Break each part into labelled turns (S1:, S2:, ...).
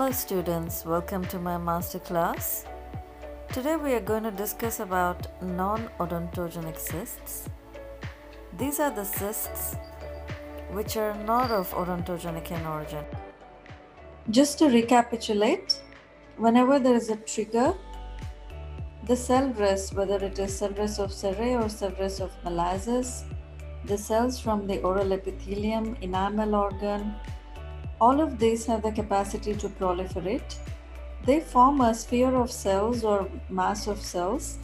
S1: Hello students, welcome to my masterclass. Today we are going to discuss about non-odontogenic cysts. These are the cysts which are not of odontogenic in origin. Just to recapitulate, whenever there is a trigger, the cell rest, whether it is cell rest of Serrae or cell rest of molasses, the cells from the oral epithelium, enamel organ, all of these have the capacity to proliferate. They form a sphere of cells or mass of cells.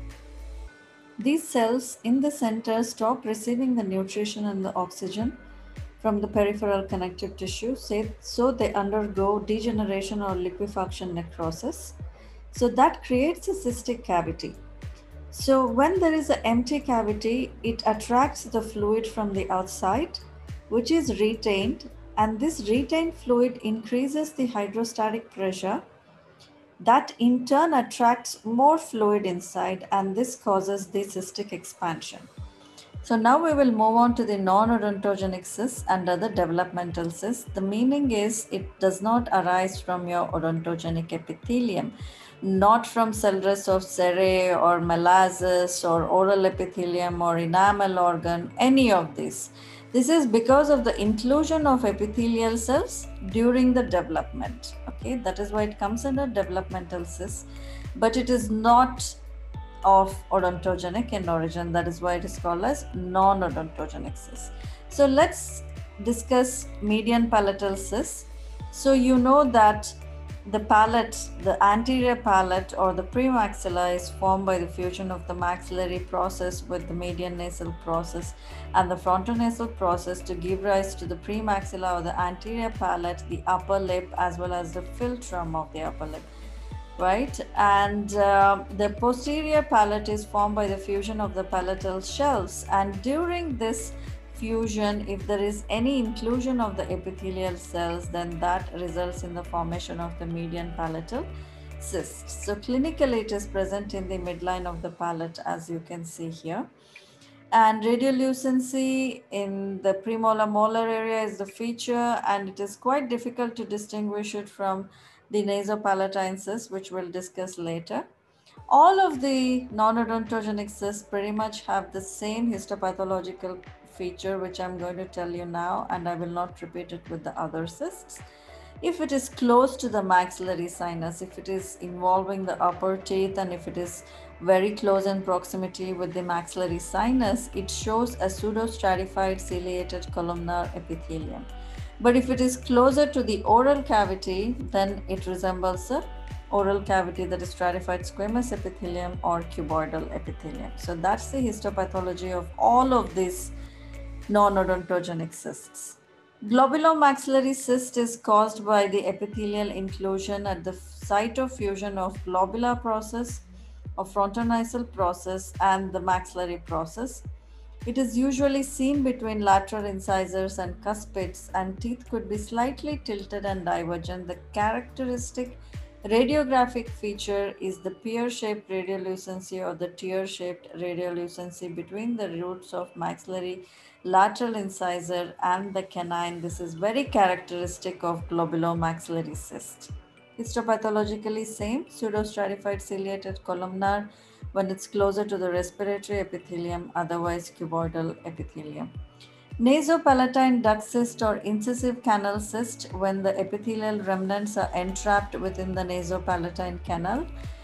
S1: These cells in the center stop receiving the nutrition and the oxygen from the peripheral connective tissue, so they undergo degeneration or liquefaction necrosis. So that creates a cystic cavity. So when there is an empty cavity, it attracts the fluid from the outside, which is retained, and this retained fluid increases the hydrostatic pressure. That in turn attracts more fluid inside, and this causes the cystic expansion. So now we will move on to the non-odontogenic cysts under the developmental cyst. The meaning is it does not arise from your odontogenic epithelium, not from cell rest of Serrae or molasses or oral epithelium or enamel organ, any of these. This is because of the inclusion of epithelial cells during the development. Okay, that is why it comes under developmental cysts, but it is not of odontogenic in origin. That is why it is called as non-odontogenic cysts. So let's discuss median palatal cysts. So you know that the palate, the anterior palate or the premaxilla is formed by the fusion of the maxillary process with the median nasal process and the frontonasal process to give rise to the premaxilla or the anterior palate, the upper lip, as well as the philtrum of the upper lip. Right, and the posterior palate is formed by the fusion of the palatal shelves, and during this fusion, if there is any inclusion of the epithelial cells, then that results in the formation of the median palatal cyst. So clinically it is present in the midline of the palate, as you can see here, and radiolucency in the premolar molar area is the feature, and it is quite difficult to distinguish it from the nasopalatine cyst, which we'll discuss later. All of the non-odontogenic cysts pretty much have the same histopathological feature, which I'm going to tell you now, and I will not repeat it with the other cysts. If it is close to the maxillary sinus, if it is involving the upper teeth, and if it is very close in proximity with the maxillary sinus, it shows a pseudostratified ciliated columnar epithelium. But if it is closer to the oral cavity, then it resembles a oral cavity, that is stratified squamous epithelium or cuboidal epithelium. So that's the histopathology of all of these non-odontogenic cysts. Globulomaxillary cyst is caused by the epithelial inclusion at the site of fusion of globular process, of frontonasal process, and the maxillary process. It is usually seen between lateral incisors and cuspids, and teeth could be slightly tilted and divergent. The characteristic radiographic feature is the pear-shaped radiolucency or the tear-shaped radiolucency between the roots of maxillary lateral incisor and the canine. This is very characteristic of globulomaxillary cyst. Histopathologically same, pseudostratified ciliated columnar when it's closer to the respiratory epithelium, otherwise cuboidal epithelium. Nasopalatine duct cyst or incisive canal cyst when the epithelial remnants are entrapped within the nasopalatine canal,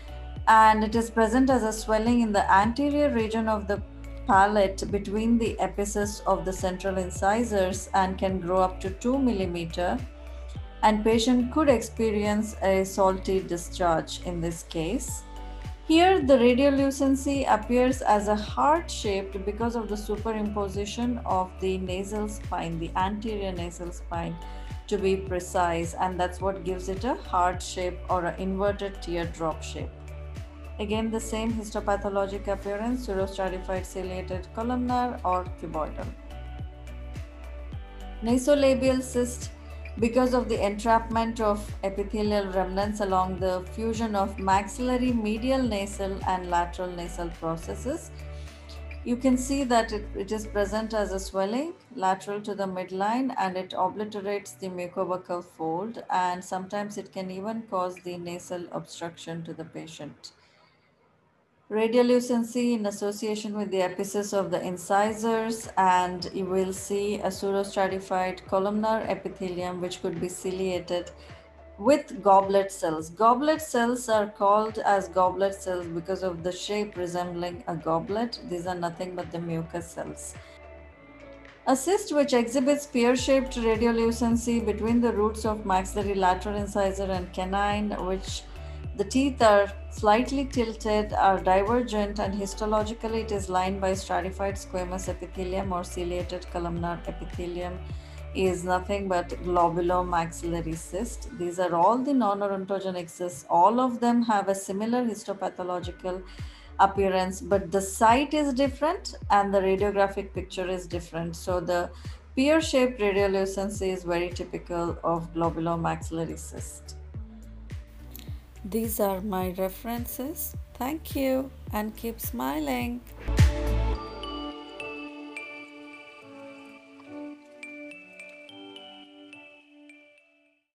S1: and it is present as a swelling in the anterior region of the palate between the apices of the central incisors and can grow up to 2 millimeter, and patient could experience a salty discharge in this case. Here, the radiolucency appears as a heart-shaped because of the superimposition of the nasal spine, the anterior nasal spine to be precise, and that's what gives it a heart shape or an inverted teardrop shape. Again, the same histopathologic appearance, pseudostratified ciliated columnar or cuboidal. Nasolabial cyst, because of the entrapment of epithelial remnants along the fusion of maxillary medial nasal and lateral nasal processes. You can see that it is present as a swelling lateral to the midline, and it obliterates the mucobuccal fold, and sometimes it can even cause the nasal obstruction to the patient. Radiolucency in association with the apices of the incisors, and you will see a pseudostratified columnar epithelium which could be ciliated with goblet cells. Goblet cells are called as goblet cells because of the shape resembling a goblet. These are nothing but the mucus cells. A cyst which exhibits pear-shaped radiolucency between the roots of maxillary lateral incisor and canine, which the teeth are slightly tilted, are divergent, and histologically it is lined by stratified squamous epithelium or ciliated columnar epithelium, is nothing but globulomaxillary cyst. These are all the non-odontogenic cysts. All of them have a similar histopathological appearance, but the site is different and the radiographic picture is different. So the pear-shaped radiolucency is very typical of globulomaxillary cyst. These are my references. Thank you and keep smiling.